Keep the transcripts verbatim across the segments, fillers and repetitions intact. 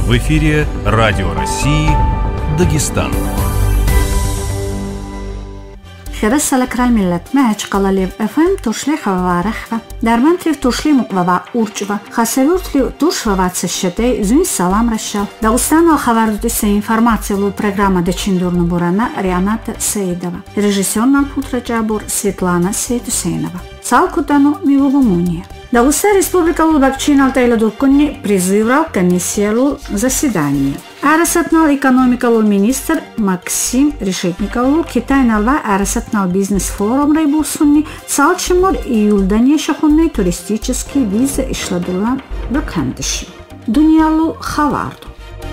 В эфире Радио России, Дагестан. خرس لكرال ملت معج قلاليب افهم تشلي خوارخ درمان تلف تشلي مقبا اورجوا خسرور تلي تشوا вацешете زين سلام رشال داغستان الخبردوتي информация лу программа дечиндурну бурана Рианата Саидова режиссер нам путраджабур Светлана Светусейнова салкутану мивогомуния Дагестан республика Лубакчинал Тайладуркуни призывал комиссию заседание Арасатнал экономикалу министр Максим Решетникову Китайналва Арасатнал бизнес-форум Райбурсунни Салчимур июльдане шахунный туристический виза ишладулан бакандыши. Дуньялу хаварду.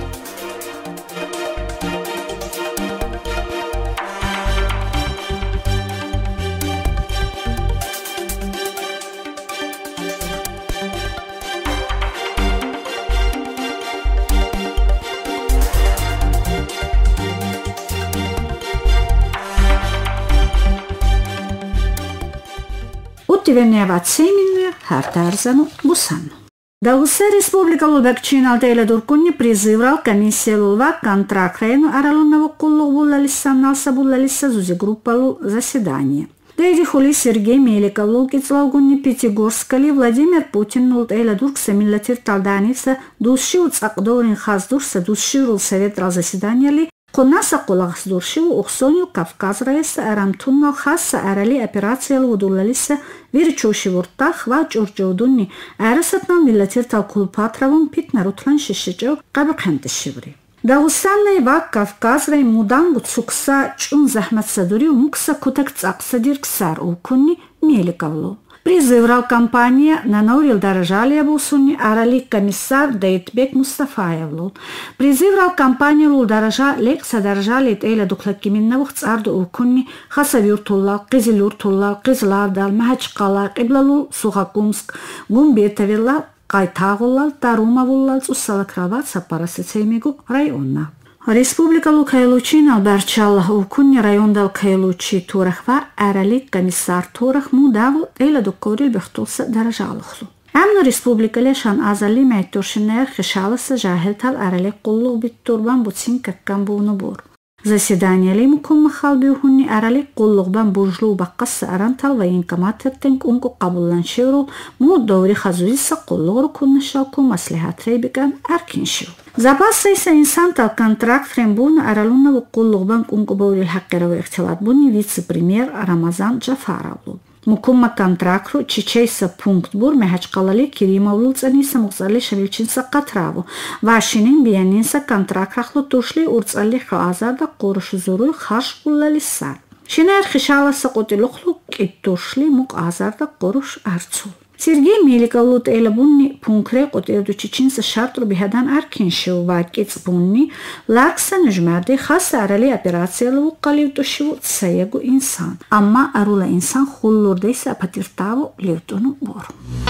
Утивеневат семенные хартарзану бусану. Дагестан республика Лубакчинал Тайладуркуни призывал комиссию Лува контрактрейну аралунного куллу буллалисса налса буллалисса зузи группалу заседание. Дейди хули Сергей Меликов лукицлаугуни Пятигорскали Владимир Путин нул Тайладуркса миллатир талданивса души уцакдорин хаздурса душирул совет рал заседания ли Конаса колагс дуршиву Оксонил Кавказ райса арамтуннал хасса арали операциялы удулалиса вирчушивуртах ва чурчудунни арасатнал миллатир талкулпатравун пит нарутлан шишичо кабакантишиври. Дагестанный ва Кавказ рай мудан гуцукса чун захматсадури мукса кутак цаксадирксар укунни Меликовлу. Призывал компания на Наурил Даражалия Бусуни арали комиссар Дейтбек Мустафаевлу. Призывал компанию Лудаража Лекса Даражали Тейла Дуклакиминнавух Царду Укунни Хасавюртулла, Кизилюртулла, Кизлардал, Махачкала, Киблалу, Сухакумск, Гумбетавилла, Кайтагуллал, Тарумавуллал, Цуссалакрават, Сапарасицеймигу районна. Республика Лукайлучинал Барчалла Укунни райондал Кайлучи Турахва арали комиссар Турах мудаву Тейла Дукорил Бехтулса Даражалухлу. Амну республика лешан азали майтуршинер хишаласа жахилтал арали куллу биттурбан буцин каккамбуну бур. Заседание ли мукум махалбиухунни арали куллугбан буржлу баққаса арантал ва инкаматертенк унку қабуллан шеврул му доври хазуиса куллугру куннашалку маслихат рейбиган аркиншив. Запасайса инсантал контракт фрембуна аралунна куллугбан унку баурил хаққирау ихтилат буни вице-премьер Рамазан Джафаровлу. Мукумма контракту чичейса пункт бур мехачкалали Киримовлу цаниса муцали шавилчинса катраву. Вашинин биянинса контрактрахлу тушли урцали хазарда курушу зуруй хаш буллалисар. Шинер хишаласа кутилухлу киттушли мук азарда куруш арцул. Сергей Меликов элабунни пункре кутирду чичинса шартру биhadan аркиншив ва кицбунни лакса нужмарди хаса арали операциялу каливтушиву цаягу инсан. Амма арула инсан хуллурдейса апатиртаву ливтуну бору.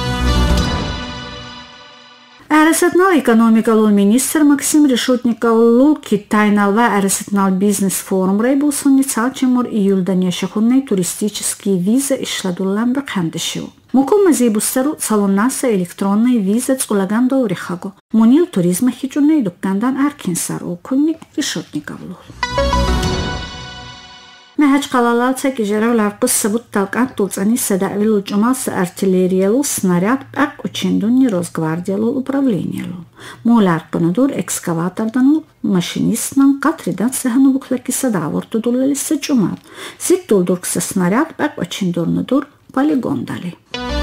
Арасатнал экономикалу министр Максим Решетникову Китайналва Арасатнал бизнес-форум райбусунни цалчимур июльдане шахунный туристические виза ишладуллан бакандышиву. Мукум мазибустару салоннаса электронный виза цулаган доврихаго. Мунил туризма хиджунный дуккандан аркинсар укунни Решетникову. Мехач қалалал цеки жеравлар қысса бутталкан тулцани садавилу джумалса артиллериялу снаряд пак учендунни Росгвардиялу управлениялу. Мулар панадур экскаватордану машинистнан катридан сехану буклаки садаворту дулалиса джумал. Сиктул дуркса снаряд пак учендурнадур полигондали.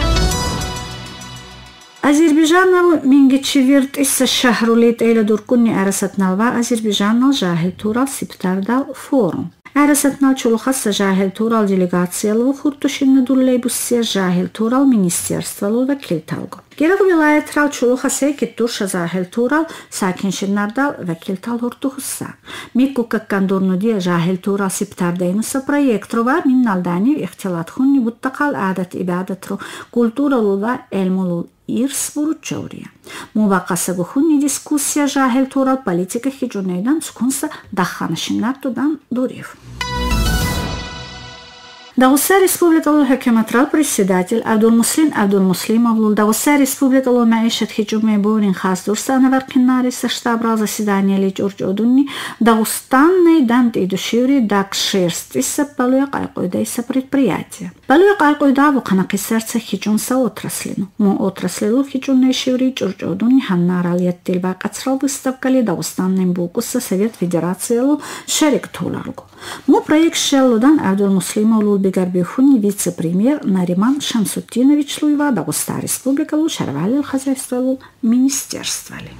Азербайджанову мингечевирт исса шахрулит эйла дуркунни арасатналва Азербайджаннал жахил турал сиптардал форум. Арасатнал чулухаса жахил турал делегациялу хуртушинна дуллей буссия жахил турал министерствалу вакилталгу. Герагу вилайетрал чулухасе киттурша жахил турал сакиншиннардал вакилтал хуртухуса. Микку каккандурнудия жахил турал сиптардейнуса проектрува минналдани ихтилатхунни буттакал адат ибадатру культуралу элмулу ирс буручаурия. Муваққасагу хунни дискуссия жахил турал политика хиджунейдан цукунса дахханашиннартудан дурив. Дагъуста Республикалу ҳукуматрал председатель Абдулмуслим Абдулмуслимовлу Дагъуста Республикалу маишат ҳиҷуми бурин хасдурса анаварқиннариса штабрал заседаниели ҷурҷодуни Дагъустанни данти душиври дакшерстиса балуя қайқойдаиса предприятия. Балуя қайқойдаву қанақисарца хиҷунса отраслину. Мо отраслилу хиҷунни шиври ҷурҷодуни ҳаннаралияттил ва қацрал выставкали Дагъустаннин букуса Совет Федерациялу шарик толаргу. Мо проект шеллудан Абдулмуслимовлу бигарбихуни вице-премьер Нариман Шамсутдиновичлу ва Дагъуста Республикалу шарвалил хозяйствалу министерствали.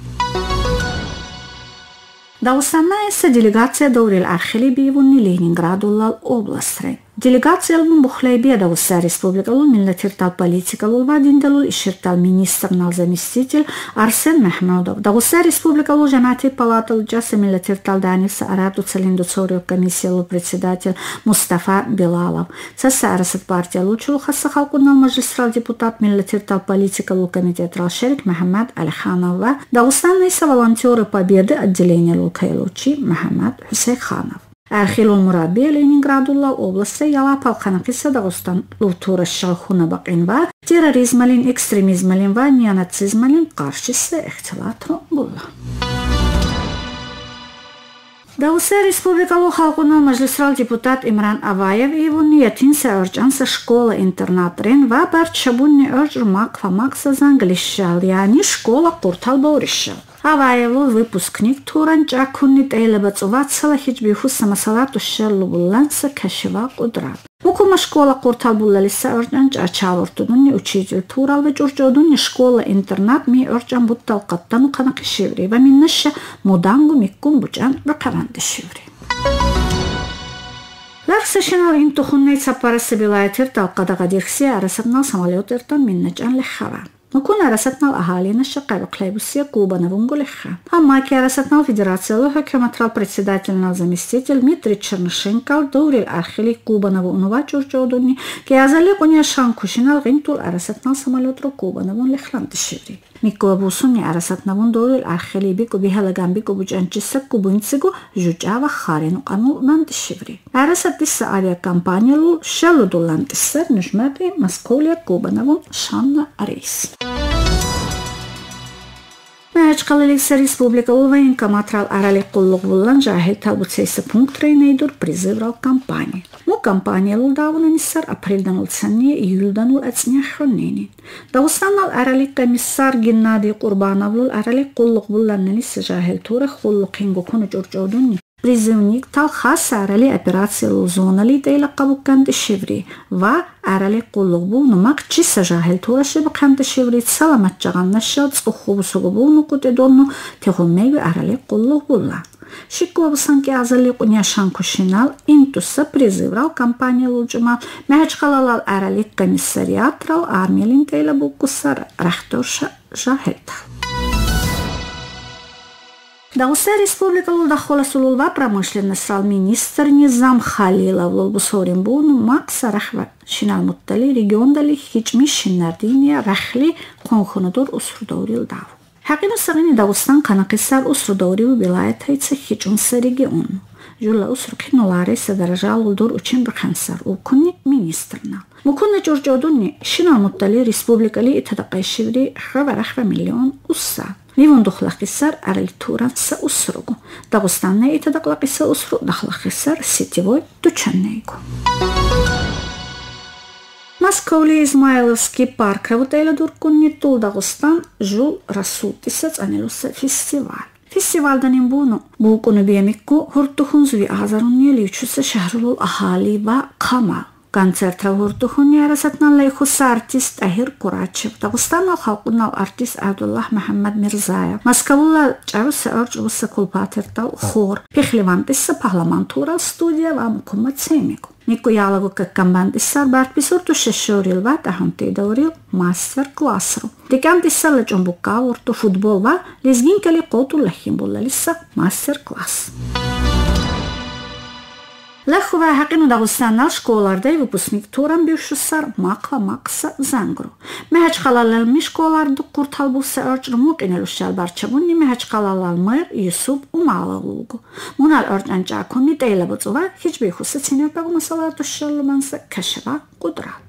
Дагъустаннаиса делегация даврил архили бивунни Ленинградуллал областрай. Делегациялун бухлайбия Дагъуста Республикалу миллатиртал политикалу ва диндалул иширтал министрнал заместитель Арсен Махмудов. Дагъуста Республикалу жамаати палаталу ҷаса миллатиртал даниса араду цалинду цорио комиссиялу председатель Мустафа Билалов. Цаса арасат партиялу чулу хасса халқунал маҷлисрал депутат миллатиртал политикалу комитетрал шерик Муҳаммад Алиханов ва Дагъустаннаиса волонтёри победы отделениялу кайлучи Муҳаммад Ҳусейнханов. Архилул мураббия Ленинградулла области яла палқанақиса Дагъустан лутурашшал хунабақин ва терроризмалин, экстремизмалин ва неонацизмалин қаршиса ихтилатру булла. Дагъуста Республикалу халқунал маҷлисрал депутат Имран Аваев ивунни ятинса орҷанса школа-интернат рен ва барчабунни орҷр мак ва макса занглишшал, яъни школа қуртал боришшал. Аваевлу выпускник туран ҷакунни тайлабацуватсала хиҷбихуса масалату шеллу булланса кашива қудрат. Мукума школа қуртал буллалиса орҷан ҷачавуртудунни учитель турал ва ҷурҷодунни школа-интернат ми орҷан буттал қаттану қанақи шиври ва миннаша мудангу миккун буҷан рақаванди шиври. Ларсашинал интухуннай цапараса билаятиртал қадағадирхси арасатнал самолётиртан миннаҷан лиххаван. Мукун арасатнал аҳалинаша қайбақлайбусия кубанавунгу лиххан. Аммаки арасатнал федерациялу ҳукуматрал председательнал заместитель Дмитрий Чернышенкал даврил архили кубанаву унува ҷурҷодуни ки азали қуняшан кушинал ғинтул арасатнал самолётру кубанавун лихланди шиври. Миккуа бусуни арасатнавун даврил архили бику биҳалаган бику буҷанчисакку бунцигу жуҷа ва харину қанунанди шиври. Арасатиса авиакомпаниялу шалудуллантиса нужмаби Московия кубанавун шанна рейс. Маҷқалалиса Республикалу военкоматрал арали қуллуқ буллан ҷаҳил талбуцейса пунктрай найдур призыврал кампания. Мо кампаниялу давунанисар апрелданул цанния июльданул ацняхроненин. Дагъустаннал арали комиссар Геннадий Қурбановлул арали қуллуқ булланнаниса ҷаҳил тура хуллуқингукуну ҷурҷодуни призывник талхаса арали операциялу зонали дайлақабуканди шиври ва арали қуллуқбу нумақ чиса ҷаҳил тураша бақанди шиври саламатҷағаннаша цқухубусугубуну кутидонну тиғумеви арали қуллуқ булла. Шикуабусан ки азали қуняшан кушинал интуса призыврал кампаниялу ҷумал маҳаҷқалалал арали комиссариатрал армиялин дейлабукуса рахторша ҷаҳилтал. Дагъуста Республикалу дахоласулул ва промышленнострал министр Низам Халиловлу бусорин буну макса рахва шинал муттали региондали хиҷми шиннардиния рахли қонхунадор усрудорил дав. Ҳақину сағини Дагъустан қанақисар усрудориву вилоятайца хиҷунса региону. Жула усрукинулариса даражалу дур учин бихансар укуни министрнал. Мукунна ҷурҷодуни шинал муттали республикали итадақай шиври хава рахва миллион усса. Ливун духлақисар арalitturansa усругу. Дагъустанна итадақлақиса усру дахлақисар сетевой дучаннейгу. Масковли Измайловский парк равутайла дуркунни тул Дагъустан жул расултиса цанилуса фестиваль. Фестивальданин буну букуну биямикку хуртухунзуви азаруннияличуса шаҳрулул аҳали ва қамал. Концертра хуртухунни арасатналлай хуса артист Ахир Курачев, Дагъустаннал халқунал артист Абдуллаҳ Муҳаммад Мирзаев, Маскавулла ҷавса орҷвуса кулпатертал хор, пехливантиса пахламантурал студия ва мукумат семику. Никуялагу каккамбандисар бартбисурту шешорил ва таҳунти даврил мастер-классру. Дикантиса лаҷонбуккавурту футбол ва лезгинкали қоту лахимбуллалиса мастер-класс. Легко вайҳақину Дағустаннал школардаи выпускник турам бившусар мақва мақса зангру. Меҳач қалалал ми школарду қуртал буса орчру муқинелушчал барчамунни меҳач қалалал мир Юсуп умалалулгу. Мунал орч анҷакунни тейла буцува хич бихуса цинепагу масалар душшаллу манса кашава қудрат.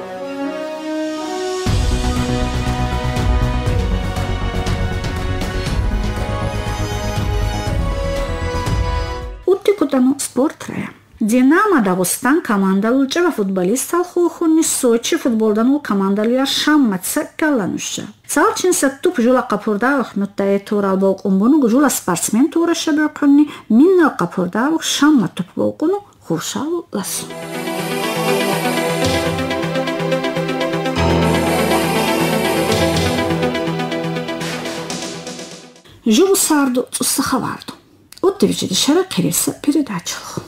Уттикутану спортрая. Динамо Дағустан командалуча ва футболистал хухунни Сочи футболданул командалуя шамматса калланушча. Салчинса туп жула қапурдавах нуттае турал болқунбуну жула спортсмен тураша бёкунни миннал қапурдавах шамма туп болқуну хушалу ласу. Жуву сарду цусса хаварду. Оттивичиди шара кереса передачалу.